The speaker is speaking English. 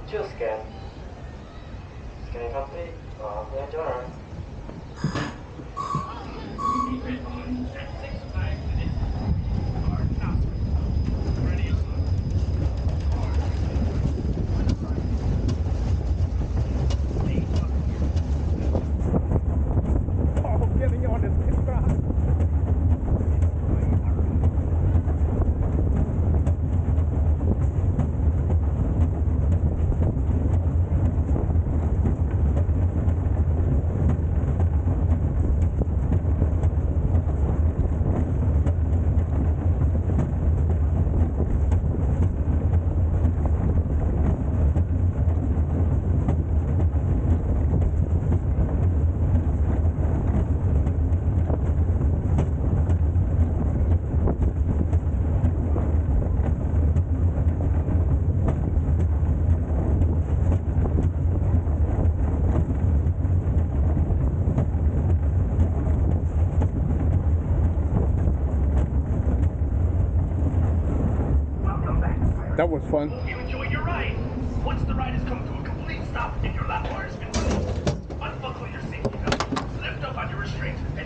To scan. Scanning complete. Clear to turn. Oh, getting on this ground. That was fun. Hope you enjoyed your ride. Once the ride has come to a complete stop and your lap bar has been removed, unbuckle your safety belt, lift up on your restraints, and